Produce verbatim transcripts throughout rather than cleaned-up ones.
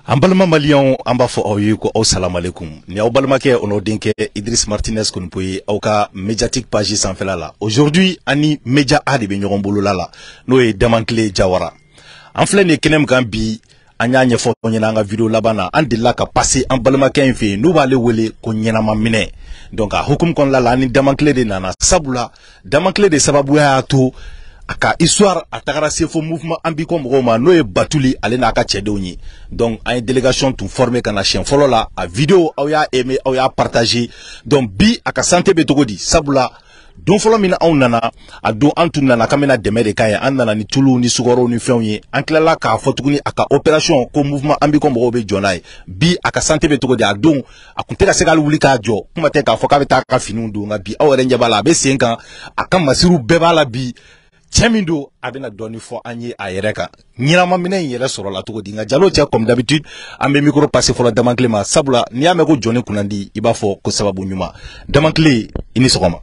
An balima maliyɛnw an b'a fɔ aw ye ko aw salam aleikum ni aw balimakɛ o n'o denkɛ Idriss Martinez Konipo ye aw ka médiatique page sanfɛla la. Aujourd'hui ani média A de bɛ ɲɔgɔn bolola la n'o ye Damankile Jawara. An filɛ nin kɛnɛ min kan bi an y'a ɲɛfɔ ɲɛna an ka vidéo laban na an delila ka passer an balimakɛ in fɛ yen n'u b'ale wele ko ɲɛnama minɛ. Donc a hukumu kɔnɔna la ani Damankile de nana sabula Damankile de sababuya y'a to a ka histoire a tagara se fo mouvement an bi kɔ mɔgɔw ma n'o ye Batuli ale n'a ka cɛdenw ye. Donc an ye délégation tun formé ka na siɲɛ fɔlɔ la a vidéo aw y'a aimé aw y'a partagé. Donc bi a ka santé bɛ cogo di sabula don fɔlɔ min anw nana a don an tun nana k'an bɛna dɛmɛ de k'a ye an nana ni tulu ni sukaro ni fɛnw ye an tilala k'a fɔ tuguni a ka opération ko mouvement an bi kɔ mɔgɔw bɛ jɔ n'a ye bi a ka santé bɛ cogo di a don a kun tɛ ka se k'ale wuli k'a jɔ kuma tɛ k'a fɔ k'a bɛ taa a ka finiw don nka bi aw yɛrɛ ɲɛ b'a la a bɛ sen kan a ka masiriw bɛɛ b'a la bi cɛ min don a bɛna dɔɔni fɔ an ye a yɛrɛ kan ɲɛnama minɛ in yɛrɛ sɔrɔ la cogo di nka jalo cɛ comme d'habitude an bɛ micro passer fɔlɔ Damankile ma sabula n'i y'a mɛn ko jɔnni kunnandi i b'a fɔ ko sababu ɲuman Damankile i ni sɔgɔma.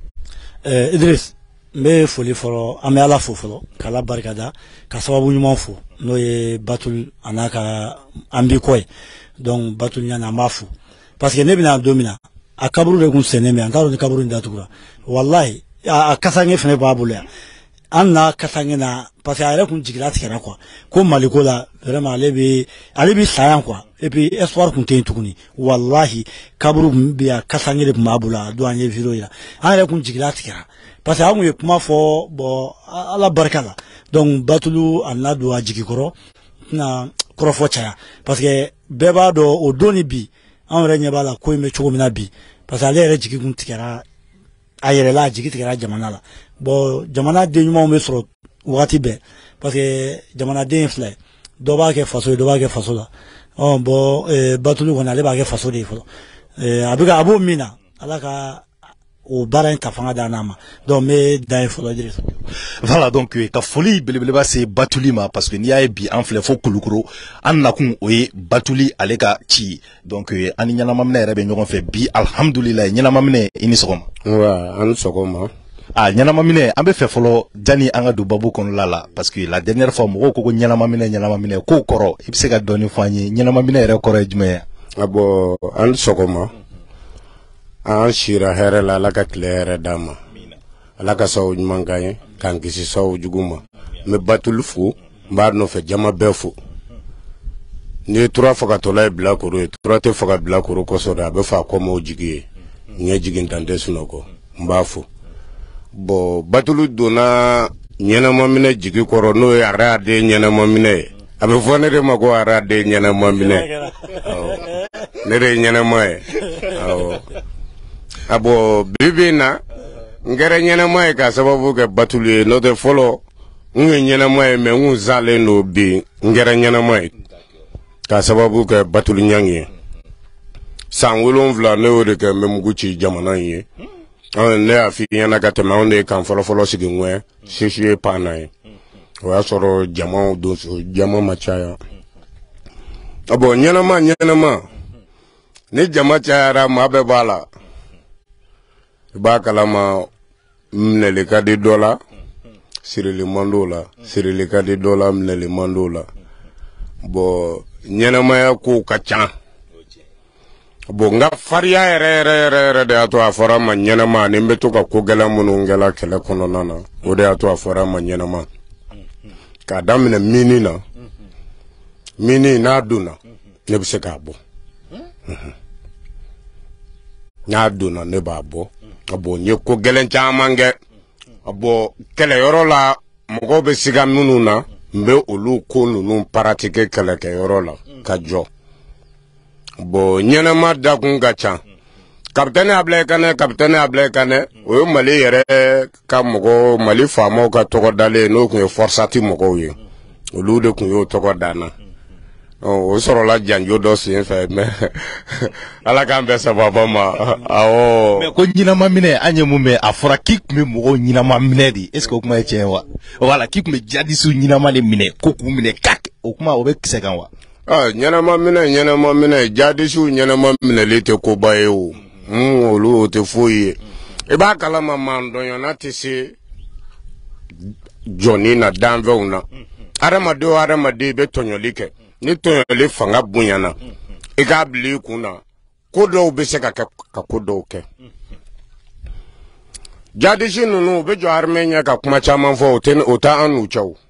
ɛɛ Idriss n bɛ foli fɔlɔ an bɛ Ala fo fɔlɔ k'Ala barikada ka sababu ɲuman fo n'o ye Batuli a n'a ka an bi kɔ ye donc Batuli ɲani an b'a fo parce que ne bɛna don min na a kaburu de kun sɛnɛ mɛ an t'a dɔn ni kaburu in datugura wallahi a kasange fana b'a bolo yan. An na kasange na parce que a yɛrɛ kun jigila tigɛra quoi ko Maliko la vraiment ale bɛ ale bɛ sa yan quoi et puis espoir kun tɛ yen tuguni wallahi kaburu kun bɛ yan kasange de kun b'a bolo a don an ye vidéo yira an yɛrɛ kun jigila tigɛra parce que an kun ye kuma fɔ bon Ala barika la donc Batulu a na don a jigi kɔrɔ tɛna kɔrɔfɔ caya parce que bɛɛ b'a dɔn o don ni bi an yɛrɛ ɲɛ b'a la ko in bɛ cogo min na bi parce que ale yɛrɛ jigi kun tigɛra a yɛrɛ la a jigi tigɛra jamana la bon jamana den ɲumanw bɛ sɔrɔ wagati bɛɛ parce que jamanaden filɛ dɔ b'a kɛ faso ye dɔ b'a kɛ faso la ɔ bon Batuli kɔni ale b'a kɛ faso de ye fɔlɔ a bɛ ka a b'o min na Ala ka o baara in ta fanga d'an ma donc n bɛ dan ye fɔlɔ Idriss. Voilà donc ka foli belebeleba se Batuli ma parce que n'i y'a ye bi an filɛ fo Kulukoro an nakun o ye Batuli ale ka ci donc an ni ɲɛnama minɛ yɛrɛ bɛ ɲɔgɔn fɛ bi alhamdulilayi ɲɛnama minɛ i ni sɔgɔma. Wa an ni sɔgɔma. Ah ɲɛnama minɛ an bɛ fɛ fɔlɔ jani an ka don babu kɔnɔla la parce que la dernière fois mɔgɔw ko ko ɲɛnama minɛ ɲɛnama minɛ k'o kɔrɔ i bɛ se ka dɔɔni fɔ an ye ɲɛnama minɛ yɛrɛ kɔrɔ ye jumɛn ye. Ah bon an ni sɔgɔma. An sira hɛrɛ la Ala ka tile hɛrɛ d'an ma Ala ka sababu ɲuman k'an ye k'an kisi sababu jugu ma n bɛ Batuli fo n b'a nɔfɛ jama bɛɛ fo n'i ye tura fagatɔla ye bilakoro ye tura tɛ faga bilakoro kɔsɔ dɛ a bɛ fɔ a kɔmaw jigi ye n ɲɛ jigin tan tɛ sunɔgɔ n b'a fo bon Batuli donna ɲɛnama minɛ jigi kɔrɔ n'o ye araden ɲɛnama minɛ ye a bɛ fɔ ne de ma ko araden ɲɛnama minɛ ne de ye ɲɛnama ye awɔ. Abo bibi na ngere ɲɛnama ye ka sababu kɛ Batuli ye n'o tɛ fɔlɔ n ye ɲɛnama ye mais n zalen no bi ngere ɲɛnama ye ka sababu kɛ Batuli ɲangi ye san wolonwula ne y'o de kɛ n bɛ mugu ci jamana in ye ne y'a f'i ɲɛna ka tɛmɛ anw de kan fɔlɔ fɔlɔ sigi ŋɔɲɛ sisi ye panna ye o y'a sɔrɔ jamaw don jama ma caya abo ɲɛnama ɲɛnama ni jama cayara maa bɛɛ b'a la i b'a kalama minɛli ka di dɔ la sirili man d'o la sirili ka di dɔ la minɛli man d'o la bon ɲɛnamaya kow ka ca bon nka fariya yɛrɛ yɛrɛ yɛrɛ yɛrɛ de y'a to a fɔra ma ɲɛnama ani n bɛ to ka ko gɛlɛn minnu kɛla kɛlɛ kɔnɔna na o de y'a to a fɔra ma ɲɛnama k'a daminɛ mini na mini n'a donna ne bɛ se k'a bɔ n'a donna ne b'a bɔ abo n ye ko gɛlɛn caman kɛ abo kɛlɛyɔrɔ la mɔgɔw bɛ siga minnu na n bɛ olu ko ninnu paratike kɛlɛkɛyɔrɔ la ka jɔ bon ɲɛnama dakun ka ca kapitɛni Ablaye Kanɛ kapitɛni Ablaye Kanɛ o ye Mali yɛrɛ ka mɔgɔ Mali faamaw ka tɔgɔ dalen n'o tun ye Forsati mɔgɔw ye olu de tun y'o tɔgɔ danna o sɔrɔla janjo dɔ sen fɛ mais Ala k'an bɛɛ sababa ma awɔ. Mais ko ɲinama minɛ an ye mun mɛn a fɔra k'i tun bɛ mɔgɔw ɲinama minɛ de est ce que o kuma ye tiɲɛ ye wa voilà k'i tun bɛ jadisiw ɲinama de minɛ ko k'u minɛ kak o kuma o bɛ kisɛ kan wa. Ah ɲɛnama minɛ ɲɛnama minɛ jadisiw ɲɛnama minɛli tɛ koba ye o olu o tɛ foyi ye i b'a kalama maandɔnyana tɛ se jɔnni na danfɛnw na adamaden o adamaden bɛ tɔɲɔli kɛ ni tɔɲɔli fanga bonyana i k'a bila i kun na ko dɔw bɛ se ka kɛ ka ko dɔw kɛ jadisi ninnu u bɛ jɔ armée ɲɛ ka kuma caman fɔ o tɛ o tɛ an n'u cɛ o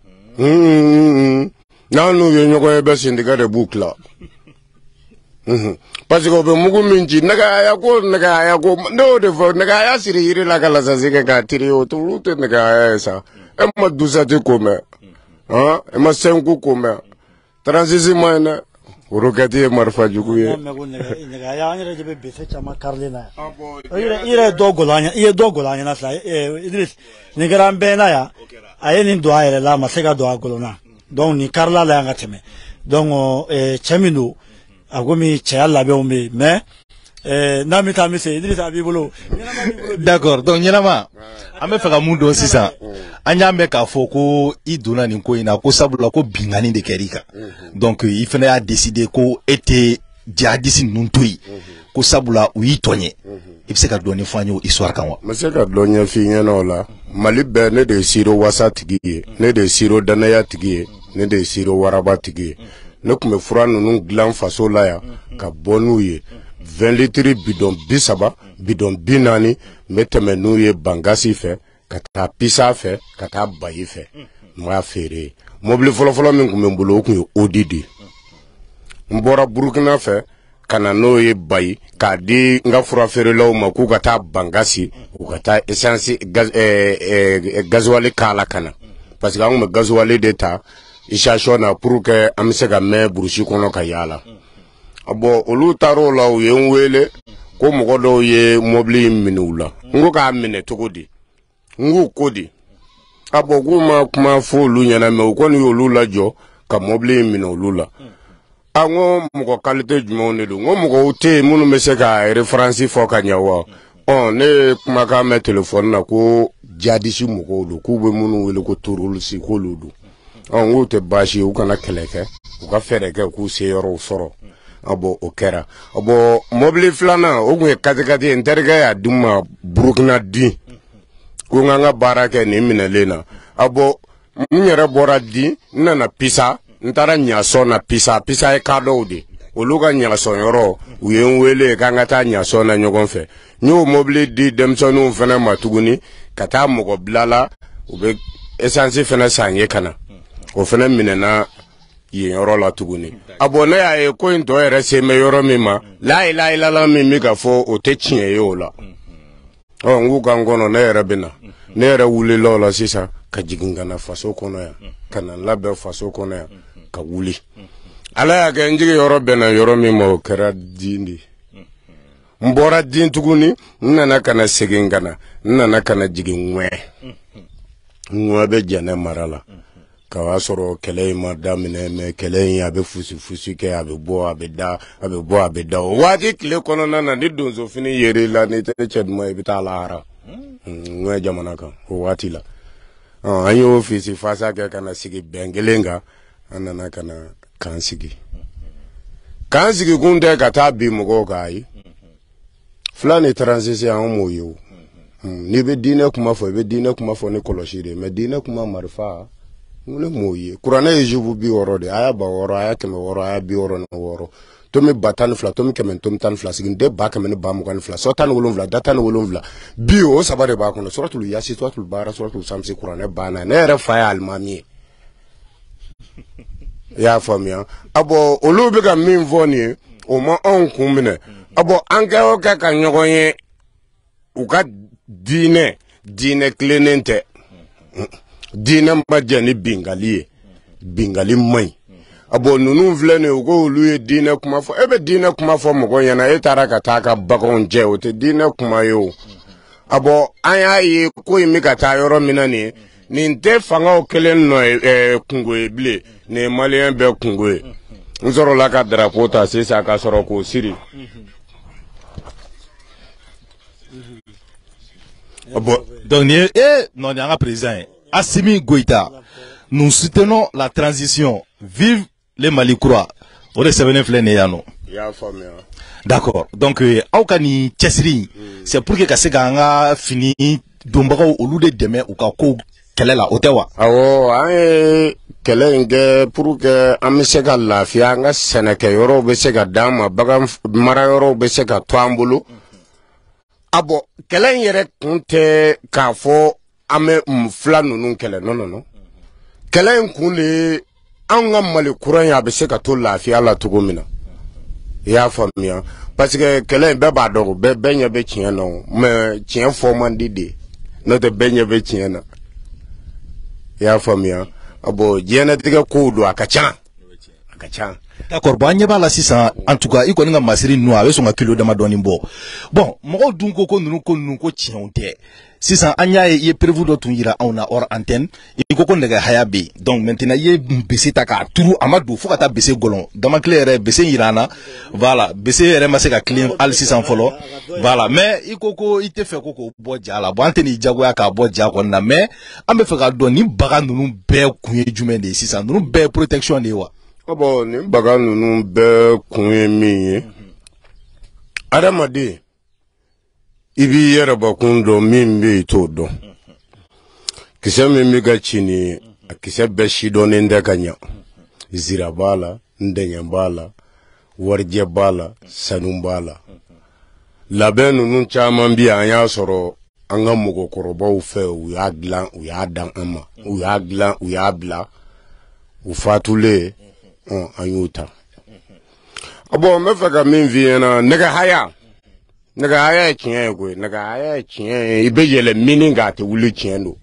n'an n'u ye ɲɔgɔn ye bɛ sentigɛ de b'u tila parce que o bɛ mugu min ci nɛgɛya ko nɛgɛya ko ne y'o de fɔ nɛgɛya siri yiri la ka lasasi kɛ k'a tiri o olu tɛ nɛgɛya ye sa e ma dusati ko mɛn e ma sɛnku ko mɛn transisi ma ye dɛ roquette ye marifa jugu ye nɛgɛya an yɛrɛ de bɛ bese caman karilen na yan i yɛrɛ ye dɔ golo an ɲɛ i ye dɔ golo an ɲɛna sisan Idriss nin kɛra an bɛɛ na yan a ye nin don a yɛrɛ la a ma se ka don a golo na donc nin karila la yan ka tɛmɛ donc cɛ min don a ko min cɛya labɛnw bɛ yen mais n'a bɛ taa min se Idriss a b'i bolo. D'accord donc ɲɛnama an bɛ fɛ ka mun dɔn sisan an y'a mɛn k'a fɔ ko i donna nin ko in na ko sabula ko binkani de kɛr'i kan donc i fana y'a décider ko e tɛ jihadiste ninnu to yen ko sabula u y'i tɔɲɛ i bɛ se ka dɔɔni fɔ an ye o histoire kan wa. n bɛ se ka dɔ ɲɛf'i ɲɛna o la Mali bɛɛ ne de ye Siro wasa tigi ye ne de ye Siro danaya tigi ye ne de ye Siro waraba tigi ye ne tun bɛ fura ninnu dilan faso la yan ka bɔ n'u ye vingt litres bidon bi saba bidon bi naani n bɛ tɛmɛ n'u ye Bangasi fɛ ka taa Pisa fɛ ka taa Bayi fɛ n b'a feere mobili fɔlɔfɔlɔ min tun bɛ n bolo o tun ye Audi de n bɔra Burukina fɛ ka na n'o ye Bayi k'a di n ka fura feerelaw ma k'u ka taa Bangasi u ka taa essence gasoil k'a la ka na parce que an tun bɛ gasoil de ta isation na pour que an bɛ se ka mɛn burusi kɔnɔ ka yaala bon olu taar'o la u ye n wele ko mɔgɔ dɔw ye mobili in minɛ u la n ko k'a minɛ cogo di n k'u ko di a bon k'u ma kuma fɔ olu ɲɛna mais u kɔni y'olu lajɔ ka mobili in minɛ olu la a n ko mɔgɔ qualité jumɛnw de don n ko mɔgɔw tɛ yen minnu bɛ se ka référence fɔ ka ɲɛ wa ɔ ne ye kumakan mɛn téléphone na ko jihadiste mɔgɔw don k'u bɛ minnu wele ko terroriste k'olu don ɔ n k'u tɛ baasi ye u kana kɛlɛ kɛ u ka fɛɛrɛ kɛ k'u se yɔrɔw sɔrɔ a bon o kɛra a bon mobili filanan o tun ye katikati ye n terikɛ y'a di n ma Burukina di ko n ka n ka baara kɛ nin minɛlen na a bon n yɛrɛ bɔra di n nana Pisa n taara Ɲasɔn na Pisa Pisa ye kadɔw de olu ka Ɲasɔn yɔrɔ u ye n wele k'an ka taa Ɲasɔn na ɲɔgɔn fɛ n y'o mobili di denmisɛnninw fana ma tuguni ka taa mɔgɔ bila la u bɛ essence fana san ye ka na o fana minɛna yen yɔrɔ la tuguni a bon ne y'a ye ko in tɔ yɛrɛ se mɛ yɔrɔ min ma la ilaha illallah min bɛ ka fɔ o tɛ tiɲɛ ye o la ɔ n k'u kan kɔnɔ ne yɛrɛ bɛ na ne yɛrɛ wulila o la sisan ka jigin ka na faso kɔnɔ yan ka na n labɛn faso kɔnɔ yan ka wuli ala y'a kɛ n jigi yɔrɔ bɛnna yɔrɔ min ma o kɛra din de n bɔra din tuguni n nana ka na segin ka na n nana ka na jigin ŋuwɛ ŋuwɛ bɛ Janɛ mara la ka b'a sɔrɔ kɛlɛ in ma daminɛ mais kɛlɛ in a bɛ fusi fusi kɛ a bɛ bɔ a bɛ da a bɛ bɔ a bɛ da o waati tile kɔnɔna na ni donso fini yer'i la ni tɛ cɛ duman ye i bɛ taa lahara n ka jamana kan o waati la an ye ofisi fasa kɛ ka na sigi bɛn kelen kan an nana ka na k'an sigi k'an sigi kun tɛ ka taa bin mɔgɔw kan ayi fila ni transition an m'o ye o n'i bɛ diinɛ kuma fɔ i bɛ diinɛ kuma fɔ ni kɔlɔsi de mais diinɛ kuma marifa ne m'o ye kuranɛ ye jufu bi wɔɔrɔ de a y'a ba wɔɔrɔ a y'a kɛmɛ wɔɔrɔ a y'a bi wɔɔrɔ ni wɔɔrɔ tomi ba tan ni fila tomi kɛmɛ tomi tan ni fila siginiden ba kɛmɛ ni ba mugan ni fila sɔ tan ni wolonwula da tan ni wolonwula bi o saba de b'a kɔnɔ suratul yasi suratul baara suratul samsi kuranɛ banna ne yɛrɛ fa ye alimami ye i y'a faamuya a bɔn olu bɛ ka min fɔ nin ye o ma anw kun minɛ a bɔn an kɛ o kɛ ka ɲɔgɔn ye u ka diinɛ diinɛ tilennen tɛ diinɛ ma jɛ ni bingali ye bingali man ɲi a bɔn ninnu filɛ nin ye u ko olu ye diinɛ kuma fɔ e bɛ diinɛ kuma fɔ mɔgɔ ɲɛna e taara ka taa ka baganw jɛ o tɛ diinɛ kuma ye o a bɔn an y'a ye ko in bɛ ka taa yɔrɔ min na nin ye nin tɛ fangaw kelen nɔ ye kungo ye bilen nin ye maliyɛn bɛɛ kungo ye n sɔrɔla ka drapeau ta sisan ka sɔrɔ k'o siri donc ni eh non ni an ka président ye Assimi Goïta, nous soutenons la transition. Vive les Mali croix. O de sɛbɛnnen filɛ nin ye yan nɔ. I y'a faamuya. D'accord. Donc aw ka nin cɛsiri c'est pour que ka se k'an ka fini donbagaw olu de dɛmɛ u ka kow kɛlɛ la o tɛ wa awɔ an ye kɛlɛ in kɛ pour que an bɛ se ka lafiya an ka sɛnɛkɛyɔrɔw bɛ se ka d'an ma bagan marayɔrɔw bɛ se ka to an bolo a bɔ kɛlɛ in yɛrɛ kun tɛ k'a fɔ an bɛ fila ninnu kɛlɛ non non non kɛlɛ in kun de ye an ka Mali kura in a bɛ se ka to lafiya la cogo min na i y'a faamuya parce que kɛlɛ in bɛɛ b'a dɔn bɛɛ bɛɛ ɲɛ bɛ tiɲɛ na mais tiɲɛ fɔ man di de n'o tɛ bɛɛ ɲɛ bɛ tiɲɛ na i y'a faamuya a bɔ diɲɛlatigɛ kow don a ka ca a ka ca d'accord bon an ɲɛ b'a la sisan en tout cas i kɔni ka masiri ninnu a bɛ sɔn ka kilo damadɔni bɔ bon mɔgɔw dun ko ko ninnu ko ninnu ko tiɲɛw tɛ sisan an y'a ye i ye prévu dɔ tun yira anw na hors antenne i ko ko nɛgɛ haya bɛ yen donc maintenant i ye bese ta k'a turu a ma don fo ka taa bese gɔlɔn damakile yɛrɛ bese yira an na voilà bese yɛrɛ ma se ka tilen hali sisan fɔlɔ voilà mais i ko ko i tɛ fɛ ko k'o bɔ ja la bon an tɛ n'i jagoya k'a bɔ ja kɔni na mais an bɛ fɛ k'a dɔn ni baga ninnu bɛɛ kun ye jumɛn de ye sisan ninnu bɛɛ ye protection de ye wa bon ni baga ninnu bɛɛ kun ye min ye adamaden i b'i yɛrɛ bakun dɔn min bɛ i t'o dɔn kisɛ min bɛ ka ci ni a kisɛ bɛɛ si dɔnnen tɛ ka ɲɛ zira b'a la ndɛŋɛ b'a la warijɛ b'a la sanu b'a la labɛn ninnu caman bi an y'a sɔrɔ an ka mɔgɔkɔrɔbaw fɛ u y'a dilan u y'a dan an ma u y'a dilan u y'a bila u fatulen an y'o ta bon n bɛ fɛ ka min f'i ɲɛna nɛgɛ haya nɛgɛ haya ye tiɲɛ ye koyi nɛgɛ haya ye tiɲɛ ye i bɛ yɛlɛ min kan a tɛ wuli tiɲɛ don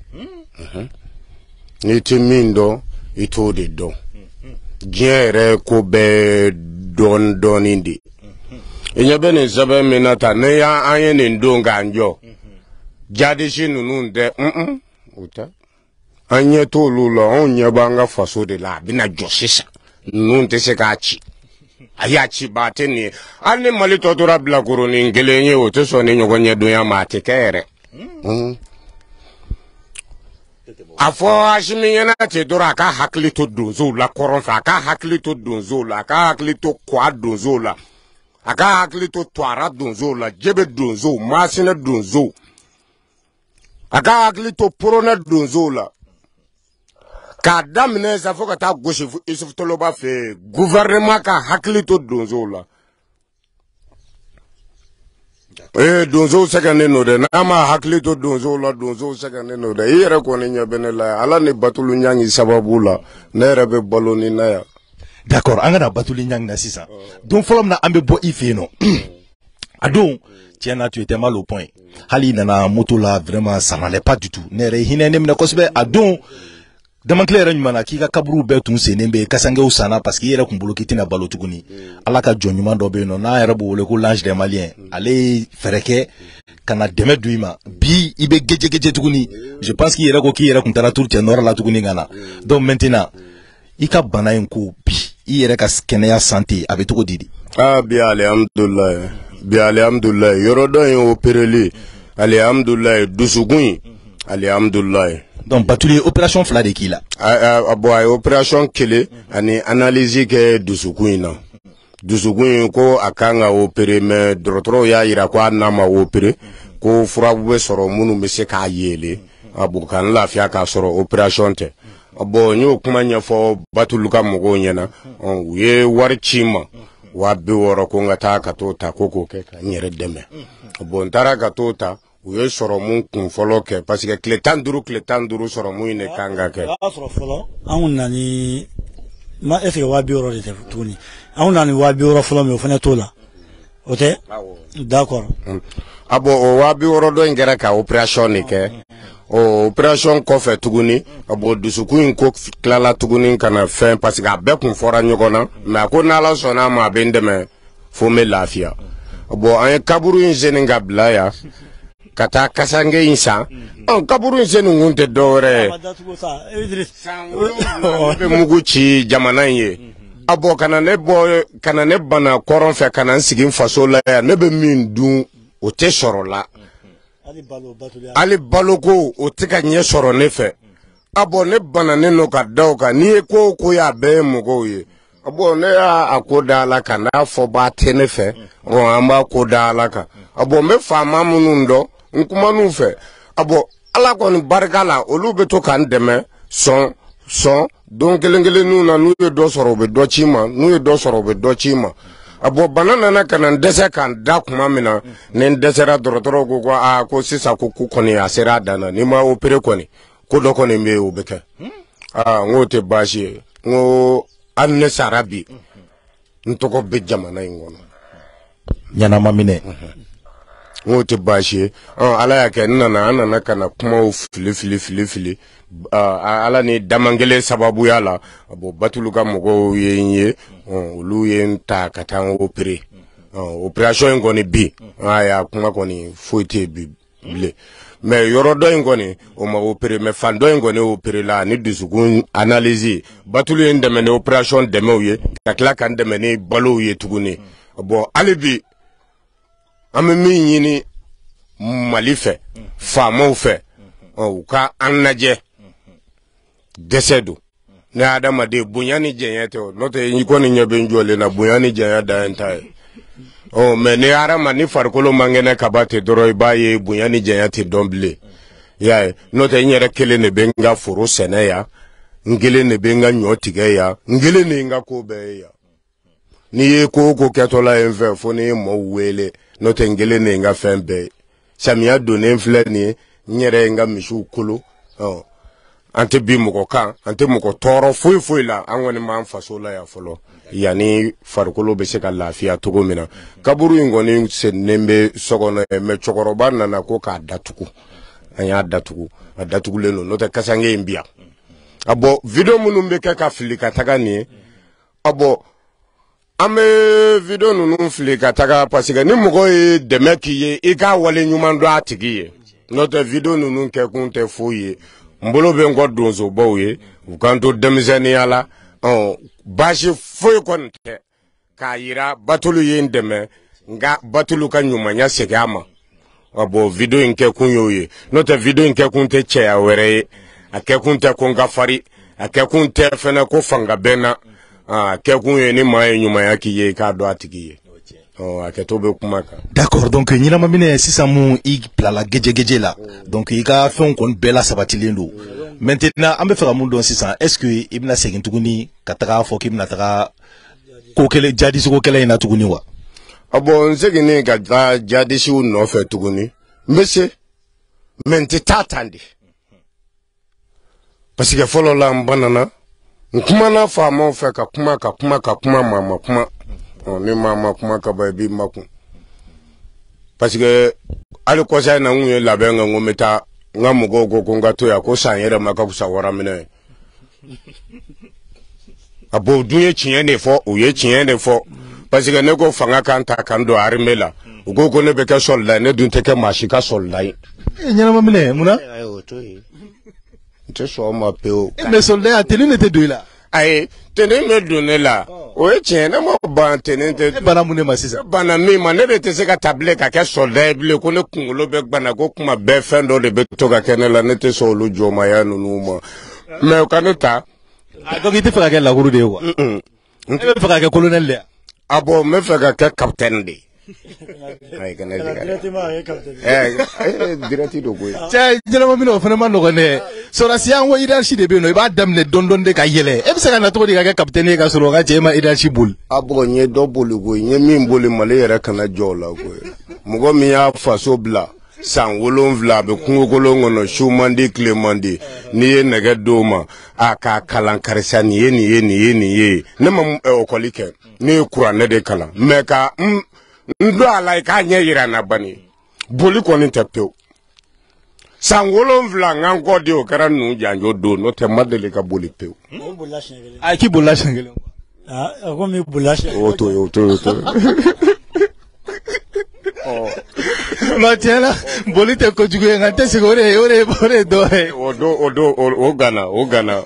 n'i tɛ min dɔn i t'o de dɔn diɲɛ yɛrɛ ko bɛɛ dɔɔnin dɔɔnin de i ɲɛ bɛ nin sɛbɛn min na tan ne y'an ye nin don k'an jɔ jadisi ninnu tɛ o tɛ an ɲɛ t'olu la anw ɲɛ b'an ka faso de la a bɛna jɔ sisan ninnu tɛ se k'a ci a y'a ci ba a tɛ nin ye hali ni Mali tɔ tora bilakoronin kelen ye o tɛ sɔn ni ɲɔgɔn ɲɛdonya ma a tɛ kɛ yɛrɛ a fɔ Asimi ɲɛna ten dɔrɔn a ka hakili to donsow la kɔrɔn fɛ a ka hakili to donsow la a ka hakili to kwa donsow la a ka hakili to Twara donsow la Jebe donsow Masina donsow a ka hakili to Poronɛ donsow la k'a daminɛ sa fo ka taa gosi Isufu Toloba fɛ gouvernement ka hakili to donsow la eh donsow sɛgɛnnen no dɛ n'a ma hakili to donsow la donsow sɛgɛnnen no dɛ i yɛrɛ kɔni ɲɛ bɛ ne la ala ni Batulu Ɲangi sababu la ne yɛrɛ bɛ balo ni na ya d'accord an kana Batulu Ɲangi na sisan don fɔlɔ min na an bɛ bɔ i fɛ yen nɔ a don tiɲɛ na tu étais mal au point hali nana moto la vraiment ça n'allait pas du tout ne yɛrɛ hinɛ ne minɛ kosɛbɛ a don damakile yɛrɛ ɲuman na k'i ka kaburu bɛɛ tun sennen bɛ kasangew sanna parce que i yɛrɛ kun bolo k'i tɛna balo tuguni ala ka jɔn ɲuman dɔ bɛ yen nɔ n'an yɛrɛ b'o wele ko l'ange des maliens ale ye fɛɛrɛ kɛ ka na dɛmɛ don i ma bi i bɛ gɛjɛ gɛjɛ tuguni je pense k'i yɛrɛ ko k'i yɛrɛ kun taara turu cɛ nɔrɔ la tuguni ka na donc maintenant i ka bana in ko bi i yɛrɛ ka kɛnɛya santé a bɛ cogo di di ah bi alhamdulilayi bi alhamdulilayi yɔrɔ dɔ in opéreli alhamdulilayi dusukun alhamdulilayi donc Batulu opération fila de k'i la a bon a ye opération kelen ani analyse kɛ dusukun in na dusukun in ko a kan ka opérer mais dɔgɔtɔrɔw y'a yira ko a n'a ma opérer ko furaw bɛ sɔrɔ minnu bɛ se k'a yeele a bon k'an lafiya k'a sɔrɔ opération tɛ bon n y'o kuma ɲɛfɔ Batulu ka mɔgɔw ɲɛna u ye wari ci n ma wa bi wɔɔrɔ ko n ka taa ka t'o ta ko k'o kɛ ka n yɛrɛ dɛmɛ bon n taara ka t'o ta u ye sɔrɔmu kun fɔlɔ kɛ parce que tile tan duuru tile tan duuru sɔrɔmu in de kan ka kɛ. o y'a sɔrɔ fɔlɔ anw nani ma est ce que waa bi wɔɔrɔ de tɛ tuguni anw nani waa bi wɔɔrɔ fɔlɔ min o fana t'o la o tɛ d'accord. a bon o waa bi wɔɔrɔ dɔ in kɛra ka opération de kɛ o opération kɔfɛ tuguni a bon dusukun in ko tilala tuguni ka na fɛn parce que a bɛɛ kun fɔra ɲɔgɔn na mais a ko n'ala sɔnna a ma a bɛ n dɛmɛ fo n bɛ lafiya bon an ye kaburu in senni ka bila yan. Ka taa kasange in san kaburu in senni kun tɛ dɔwɛrɛ ye bɛ mugu ci jamana in ye a bɔ kana ne bɔ kana ne bana kɔrɔn fɛ kana n sigi n faso la yan ne bɛ min dun o tɛ sɔrɔ la hali baloko o tɛ ka ɲɛ sɔrɔ ne fɛ a bɔ ne bananen no ka da o kan n'i ye ko o ko ye a bɛɛ ye mɔgɔw ye a bɔ ne y'a ko da ala kan n'a fɔ b'a tɛ ne fɛ an b'a ko da ala kan a bɔ n bɛ faama minnu dɔn n kuma n'u fɛ a bɔ ala kɔni barika la olu bɛ to k'an dɛmɛ sɔn sɔn don kelen kelenninw na n'u ye dɔ sɔrɔ u bɛ dɔ ci ma n'u ye dɔ sɔrɔ u bɛ dɔ ci ma a bɔ bana nana ka na n dɛsɛ k'an da kuma min na ni n dɛsɛra dɔgɔtɔrɔw ko ko aa ko sisan ko ko kɔni a sera a dan na n'i ma opéré kɔni ko dɔ kɔni bɛ yen o bɛ kɛ aa n k'o tɛ baasi ye n ko hali ne sara bi n tɔgɔ bɛ jamana in kɔnɔ ɲanama minɛ n k'o tɛ baasi ye ala y'a kɛ n nana an nana ka na kumaw fili fili fili fili ala ni damangele sababuya la bon Batulu ka mɔgɔw ye n ye olu ye n ta ka taa n opéré opération in kɔni bi aya kuma kɔni foyi tɛ bi bilen mais yɔrɔ dɔ in kɔni o ma opéré mais fan dɔ in kɔni opéré la ni dusukun analyse Batulu ye n dɛmɛ ni opération dɛmɛw ye ka tila ka n dɛmɛ ni balow ye tuguni bon hali bi an bɛ min ɲini Mali fɛ faamaw fɛ u ka an lajɛ dɛsɛ don ne adamaden bonya ni jɛnya tɛ n'o tɛ i kɔni ɲɛ bɛ n jɔlen na bonya ni jɛnya dan ta ye ɔ mais ni adama ni farikolo man kɛnɛ ka ba ten dɔrɔn i b'a ye bonya ni jɛnya tɛ dɔn bilen y'a ye n'o tɛ n yɛrɛ kelen de bɛ n ka foro sɛnɛ yan n kelen de bɛ n ka ɲɔ tigɛ yan n kelen de n ka ko bɛɛ ye yan n'i ye ko o ko kɛtɔla ye n fɛ fo ni ye mɔɔw wele n'o tɛ n kelen de n ka fɛn bɛɛ ye samiya donnen filɛ nin ye n yɛrɛ ye n ka misiw kolo ɔ an tɛ bi mɔgɔ kan an tɛ mɔgɔ tɔɔrɔ foyi foyi la an kɔni b'an faso la yan fɔlɔ yanni farikolo bɛ se ka lafiya cogo min na kaburu in kɔni sennen bɛ so kɔnɔ mais cɛkɔrɔba nana ko k'a datugu an y'a datugu a datugulen don n'o tɛ kasange in bi yan a bɔ video minnu bɛ kɛ ka fili ka taga nin ye a bɔ an bɛ video ninnu fili ka taga parce que ni mɔgɔ ye dɛmɛ k'i ye i k'a wale ɲuman dɔn a tigi ye n'o tɛ video ninnu kɛ kun tɛ foyi ye n bolo bɛ n kɔ donsobaw ye u kan to denmisɛnniya la ɔ baasi foyi kɔni tɛ k'a yira Batulu ye n dɛmɛ nka Batulu ka ɲumanya segin a ma a bɔ video in kɛ kun y'o ye n'o tɛ video in kɛ kun tɛ cɛya wɛrɛ ye a kɛ kun tɛ ko n ka fari a kɛ kun tɛ fɛnɛ ko fanga bɛ n na a kɛ kun ye ni maa ye ɲumanya k'i ye k'a dɔn a tigi ye ɔ a kɛtɔ bɛ kuma kan. D'accord, donc ɲɛnama minɛ sisan mun i bilala gɛjɛgɛjɛ la donc i ka fɛnw kɔni bɛɛ la sabatilen don maintenant an bɛ fɛ ka mun dɔn sisan est ce que i bɛna segin tuguni ka taga fɔ k'i bɛna taga ko kelen jadisigo kɛlɛ in na tuguni wa. a bɔn n seginnen ka taa jadisiw nɔfɛ tuguni n bɛ se mais n tɛ taa tan de parce que fɔlɔ la n banana n kumana faamaw fɛ ka kuma ka kuma ka kuma maa ma kuma ni maa ma kuma ka ban i b'i makun parce que hali kɔsa in na n kun ye labɛn kɛ n ko n bɛ taa n ka mɔgɔw ko ko n ka to yan ko san yɛrɛ ma ka fisa wara minɛ a bɔ o dun ye tiɲɛ de fɔ u ye tiɲɛ de fɔ parce que ne ko fanga kan ta kan don armée la u ko ko ne bɛ kɛ soldat ne dun tɛ kɛ maa si ka soldat ye. ɲɛnama minɛ mun na. n tɛ sɔn o ma pewu. mais soldat ya teni ne tɛ don i la. ayi teni bɛ don ne la o ye tiɲɛ ne ma ban teni tɛ. e bana mun de ma sisan. bana min ma ne de tɛ se ka ta bilen ka kɛ soldat ye bilen ko ne kunkolo bɛ bana ko kuma bɛɛ fɛn dɔ de bɛ to ka kɛ ne la ne tɛ sɔn olu jɔmaya ninnu ma mais u ka ne ta. donc i tɛ fɛ ka kɛ lakuru de ye wa. e bɛ fɛ ka kɛ colonel de ye. a bɔn n bɛ fɛ ka kɛ capitaine de ye. ayi kana direct do koyi. cɛ ɲɛnama minɛ o fana ma nɔgɔn dɛ sɔrɔsiya n ko hiérarchie de bɛ yen nɔ i b'a daminɛ dɔɔni dɔɔni de ka yɛlɛ e bɛ se ka na cogo di ka kɛ capitaine ye ka sɔrɔ o ka cɛ e ma hiérarchie boli. a bɔn n ye dɔ boli koyi n ye min boli Mali yɛrɛ kana jɔ o la koyi mɔgɔ min y'a faso bila san wolonwula a bɛ kungo kolon kɔnɔ su man di tile man di n'i ye nɛgɛ d'o ma a k'a kalan karisa nin ye nin ye nin ye nin ye ne ma ekɔli kɛ ne ye kuranɛ de kalan mais ka n n don a la i k'a ɲɛ yira n na bani boli kɔni tɛ pewu san wolonwula n ka kɔ de o kɛra ninnu janjo don n'o tɛ n ma deli ka boli pewu. a k'i bolila siɲɛ kelen. a ko min bolila siɲɛ kelen. o to ye o to ye o to ye. ma tiɲɛ na boli tɛ kojugu ye nka n tɛ sigi o de ye o de ye o de ye dɔ ye. o don o don o gana o gana.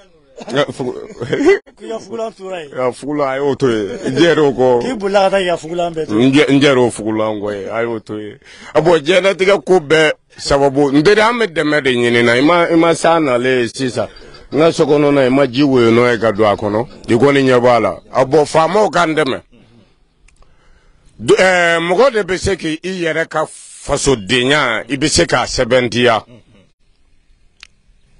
Fugulan tora yen. Fugulan a y'o to yen. n jɛr'o kɔ. k'i bolila ka taa k'i ka fugulan bɛɛ to yen. n jɛr'o fugulan kɔ ye a y'o to yen. a bɔn diɲɛlatigɛ ko bɛɛ sababu n teri an bɛ dɛmɛ de ɲini na i ma i ma s'a nalen sisan n ka so kɔnɔ na i ma ji woyo n'o ye ka don a kɔnɔ i kɔni ɲɛ b'a la a bɔn faamaw k'an dɛmɛ ɛɛ mɔgɔ de bɛ se k'i yɛrɛ ka fasodenya i bɛ se k'a sɛbɛntiya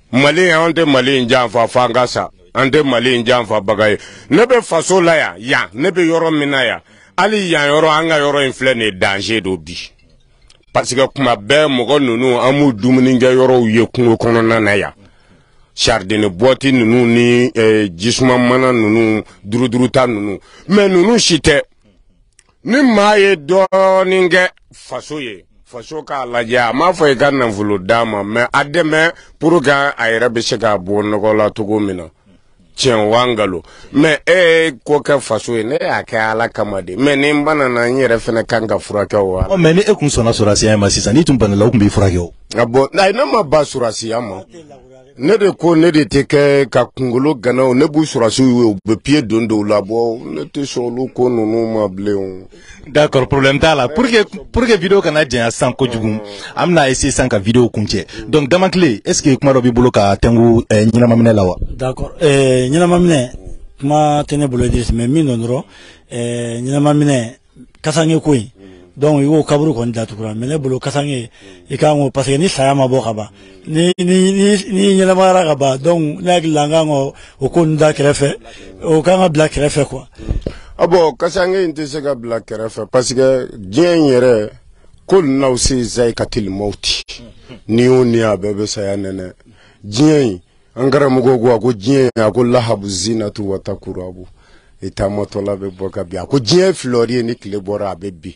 Mali an tɛ Mali in janfa f'an ka sa an tɛ Mali in janfa baga ye ne bɛ faso la yan yan ne bɛ yɔrɔ min na yan hali yan yɔrɔ an ka yɔrɔ in filɛ nin ye danger do bi parce que kuma bɛɛ mɔgɔ ninnu an m'u dumuni kɛ yɔrɔw ye kungo kɔnɔna na yan sardine boîte ninnu ni jisuma mana ninnu duruduruta ninnu mais ninnu si tɛ ni maa ye dɔɔnin kɛ faso ye faso k'a lajɛ a m'a fɔ i ka nafolo d'a ma mais a dɛmɛ pour que a yɛrɛ bɛ se k'a bɔ nɔgɔ la cogo min na tiɲɛ wa ngalo mais e ko kɛ faso ye ne y'a kɛ ala kama de mais ni n banana n yɛrɛ fɛnɛ kan ka furakɛ o oh, mais ni e kun sɔnna surasiya ma sisan n'i tun banala o kun b'i furakɛ o a bon ne ma ba surasiya ma ne de ko ne de tɛ kɛ ka kunkolo gana ne b'u surasiw ye u bɛ pied don dɔw la bɔ ne tɛ sɔn olu ko ninnu ma bilen. D'accord, problème t'a la pour que pour que vidéo kana janya san kojugu an bɛna essayer san ka vidéo kuncɛ donc Damakile est ce que kuma dɔ b'i bolo ka tɛngu ɲɛnamaminɛ la wa. D'accord ɲɛnamaminɛ kuma tɛ ne bolo Idriss mais min don dɔrɔn ɲɛnamaminɛ kasange ko in donc i y'o kaburu kɔni datugura mais ne bolo kasange i kan ko parce que ni saya ma bɔ ka ban ni ni ni ɲɛnamayara ka ban donc ne hakili la an kan ka o ko ninnu da kɛrɛfɛ o kan ka bila kɛrɛfɛ quoi. Ah bon kasange in tɛ se ka bila kɛrɛfɛ parce que diɲɛ in yɛrɛ ko naw se zaikatil mauti ni o ni a bɛɛ bɛ saya nɛnɛ diɲɛ in an karamɔgɔ ko a ko diɲɛ a ko lahabu zinatu wa takurabu i taamatɔla bɛ bɔ ka bin a ko diɲɛ filɔri ye ni tile bɔra a bɛ bin.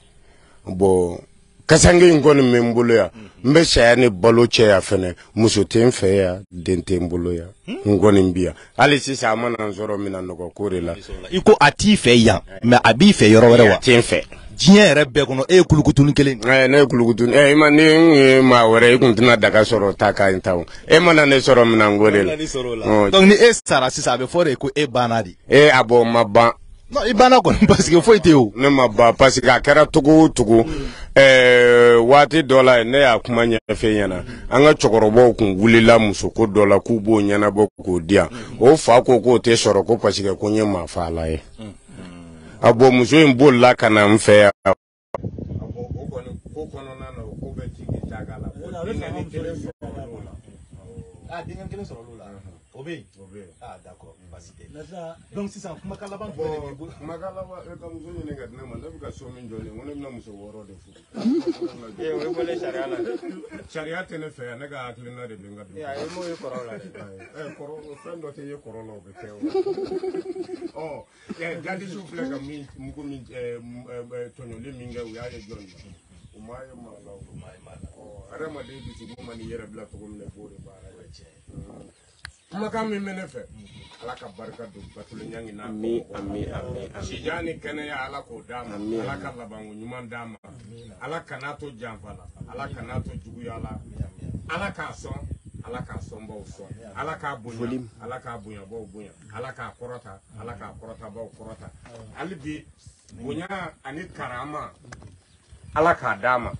Bon kasange in kɔni bɛ n bolo yan n bɛ saya ni balo cɛ yan fɛnɛ muso tɛ n fɛ yan den tɛ n bolo yan n kɔni bi yan hali sisan a mana n sɔrɔ mina nɔgɔ ko de la. I ko a t'i fɛ yan mais a b'i fɛ yɔrɔ wɛrɛ wa. A tɛ n fɛ. Diɲɛ yɛrɛ bɛɛ kɔnɔ e ye kulukutuni kelen. Ɛɛ ne ye kulukutuni ɛ i ma ne ye maa wɛrɛ i kun tɛna daga sɔrɔ ta ka n ta o e mana ne sɔrɔ mina n ko de la. Donc ni e sara sisan a bɛ fɔ de ko e banna de. E a bɔ ma ban. Non i banna kɔni parce que foyi tɛ o. Ne ma ban parce que a kɛra togo o togo ɛɛ waati dɔ la ne y'a kuma ɲɛfɛ ɲɛna an ka cɛkɔrɔbaw kun wulila musoko dɔ la k'u b'o ɲɛnabɔ k'o di yan o fa ko k'o tɛ sɔrɔ ko parce que ko n ye maa faala ye a bɔ muso in bolila ka na n fɛ yan. A bɔ o kɔni ko kɔnɔna na o ko bɛ jigin daga la. Ah denkɛ kelen sɔrɔ olu la o bɛ yen o bɛ yen ah d'accord basi tɛ donc sisan kumakan laban jumɛn de b'i bolo. Kumakan laban e ka muso ɲini ka di ne ma ne bɛ ka so min jɔ ne ko ne bɛna muso wɔɔrɔ de furu. Ee o ye wele sariya la dɛ. Sariya tɛ ne fɛ yan ne ka hakilina de bɛ n ka du. Ee a ye m'o ye kɔrɔ la dɛ. Ɛ kɔrɔ fɛn dɔ tɛ ye kɔrɔ la o bɛ kɛ o. Ɔ ɛ gadisiw filɛ ka min mugu min tɔɲɔli min kɛ u y'a ye jɔn na o m'a ye maa la o m'a ye maa la. Ɔ adamaden dusukun ma n'i yɛrɛ bila cogo min na i b'o de baara kɛ. Kumakan min bɛ ne fɛ ala ka barika don Batuli Ɲangi n'a ko ami ami sijan ni kɛnɛya ala k'o d'a ma ala ka labanko ɲuman d'a ma ala kan'a to janfa la ala kan'a to juguya la ala k'a sɔn ala k'a sɔnbaw sɔn ala k'a bonya ala k'a bonyabaw bonya ala k'a kɔrɔta ala k'a kɔrɔtabaw kɔrɔta hali bi bonya ani karama ala k'a d'a ma.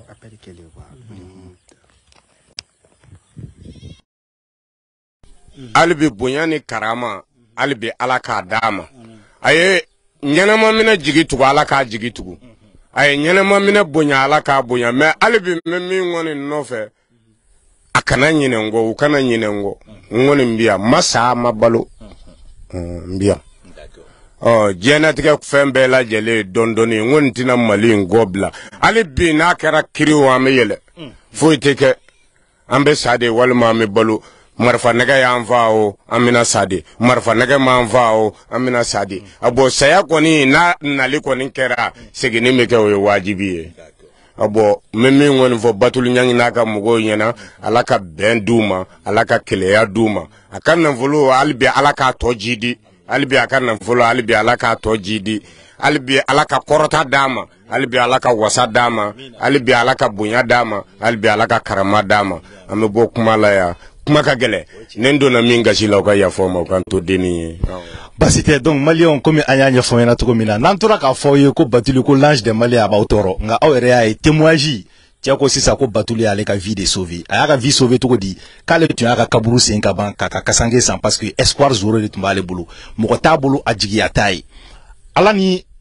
hali bi bonya ni karama hali bi ala k'a d'a ma a ye ɲɛnama minɛ jigi tugu ala k'a jigi tugu a ye ɲɛnama minɛ bonya ala k'a bonya mais hali bi n bɛ min kɔni nɔfɛ a kana ɲinɛ n kɔ u kana ɲinɛ n kɔ n kɔni n bi yan ma sa ma balo n bi yan ɔ diɲɛlatigɛ fɛn bɛɛ lajɛlen dɔɔni dɔɔni n kɔni tɛna Mali in kɔ bila hali bi n'a kɛra kiri o an bɛ yɛlɛ foyi tɛ kɛ an bɛ sa de walima an bɛ balo. Marifa nɛgɛ y'an fa o an bɛna sa de marifa nɛgɛ m'an fa o an bɛna sa de a bɔ saya kɔni n'a nali kɔni kɛra seginni bɛ kɛ o ye wajibi ye a bɔ n bɛ min kɔni fɔ Batuli Ɲangi n'a ka mɔgɔw ɲɛna ala ka bɛn d'u ma ala ka keleya d'u ma a ka nafolo hali bi ala k'a tɔ jidi hali bi a ka nafolo hali bi ala k'a tɔ jidi hali bi ala ka kɔrɔta d'a ma hali bi ala ka wasa d'a ma hali bi ala ka bonya d'a ma hali bi ala ka karama d'a ma an bɛ bɔ kuma la yan. Kuma ka gɛlɛ ne donna min gasi la u ka yafa ma u kan to denni ye. Basi tɛ donc maliyɛnw komi an y'a ɲɛfɔ ɲɛna cogo min na n'an tora k'a fɔ aw ye ko Batuli ko l'ange des Maliens a b'aw tɔɔrɔ nka aw yɛrɛ y'a ye témoignage cɛ ko sisan ko Batuli y'ale ka vie de sauver a y'a ka vie sauver cogo di k'ale tun y'a ka kaburu sen ka ban k'a ka kasange san parce que espoir zoro de tun b'ale bolo mɔgɔ t'a bolo a jigiya t'a ye ala ni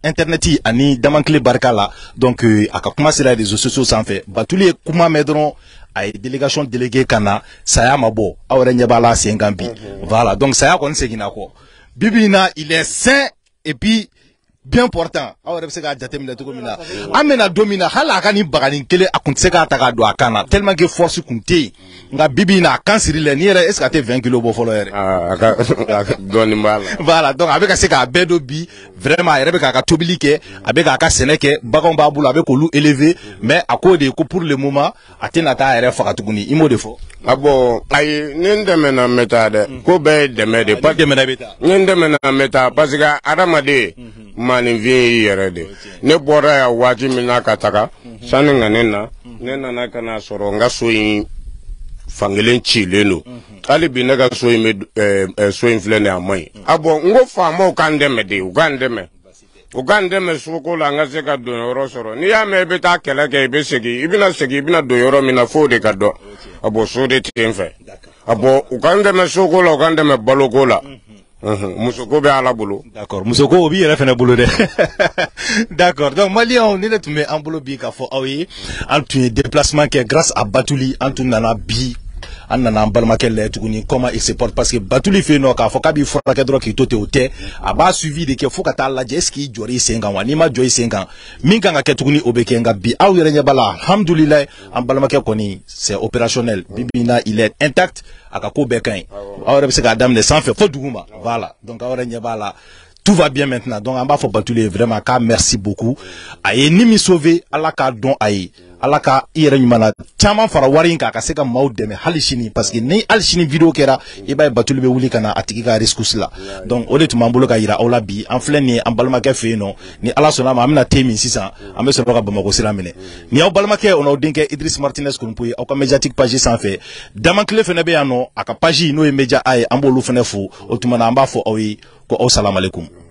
interneti ani damankile barika la donc euh, aka kuma sera réseaux sociaux sanfɛ Batuli ye kuma mɛ dɔrɔn a ye délégation délégué kana saya ma bɔ aw yɛrɛ ɲɛ b'a la sen kan bi voilà donc saya kɔni seginna kɔ bibi na il est sain et puis bien portant aw yɛrɛ bɛ se k'a jateminɛ cogo min na an bɛna don min na hali a ka nin baganin kelen a kun tɛ se k'a ta k'a don a kan na tellement que force kun tɛ yen nka bibi na a kan siri la ni yɛrɛ est ce que a tɛ vingt kilos bɔ fɔlɔ yɛrɛ a ka dɔɔnin b'a la voilà donc a bɛ ka se k'a bɛɛ don bi vraiment a yɛrɛ bɛ k'a ka tobili kɛ a bɛ k'a ka sɛnɛ kɛ baganw b'a bolo a bɛ k'olu élever mais a ko de ko pour le moment a tɛna taa a yɛrɛ faga tuguni i m'o de fɔ a bɔn ayi ni n dɛmɛna n bɛ taa dɛ ko bɛɛ ye dɛmɛ de pas dɛmɛ na bɛ taa ni n dɛmɛna n bɛ taa parce que adamaden maaninfin y'i yɛrɛ de ne bɔra yan waati min na ka taga sanni ka ne na ne nana ka na sɔrɔ n ka so in fankelen cilen don hali bi ne ka so in bɛ so in filɛ nin a man ɲi a bɔn n ko faamaw ka n dɛmɛ de u ka n dɛmɛ u ka n dɛmɛ soko la n ka se ka don yɔrɔ sɔrɔ n'i y'a mɛn i bɛ taa kɛlɛ kɛ i bɛ segin i bɛna segin i bɛna don yɔrɔ min na f'o de ka dɔn a bɔn so de tɛ n fɛ a bɔn u ka n dɛmɛ soko la u ka n dɛmɛ baloko la musoko bɛ ala bolo d'accord musoko o b'i yɛrɛ fɛnɛ bolo dɛ d'accord donc malien ni ne tun bɛ an bolo bi k'a fɔ aw ye an tun ye déplacement kɛ grâce à Batuli an tun nana bi an nana an balimakɛ lajɛ tuguni comment il se porte parce que Batuli fɛ yen nɔ k'a fɔ k'a b'i furakɛ dɔrɔn k'i to ten o tɛ a b'a suivi de kɛ fo ka taa lajɛ est ce que i jɔra i sen kan wa n'i ma jɔ i sen kan min kan ka kɛ tuguni o bɛ kɛ nka bi aw yɛrɛ ɲɛ b'a la alhamdulilayi an balimakɛ kɔni c'est opérationnel bibi in na il est intact a ka ko bɛɛ ka ɲi aw yɛrɛ bɛ se k'a daminɛ sanfɛ fo duguma voilà donc aw yɛrɛ ɲɛ b'a la tout va bien maintenant donc an b'a fɔ Batuli ye vraiment k'a merci beaucoup a ye ni min sauvé ala k'a dɔn a ye ala ka i yɛrɛ ɲuman na caman fara wari in kan a ka se ka maaw dɛmɛ hali sini parce que ni hali sini vidéo kɛra i b'a ye Batuli bɛ wuli ka na a tigi ka rescousse la donc o de tun b'an bolo ka yira aw la bi an filɛ nin ye an balimakɛ fɛ yen nɔ ni ala sɔnna ma an bɛna te min sisan an bɛ sɔrɔ ka Bamako sira minɛ ni y'aw balimakɛ o n'aw denkɛ Idriss Martinez Konpo ye aw ka médiatique page sanfɛ Damankile fɛnɛ bɛ yan nɔ a ka page n'o ye Media A ye an b'olu fɛnɛ fo o tuma na an b'a fɔ aw ye ko aw salamalekum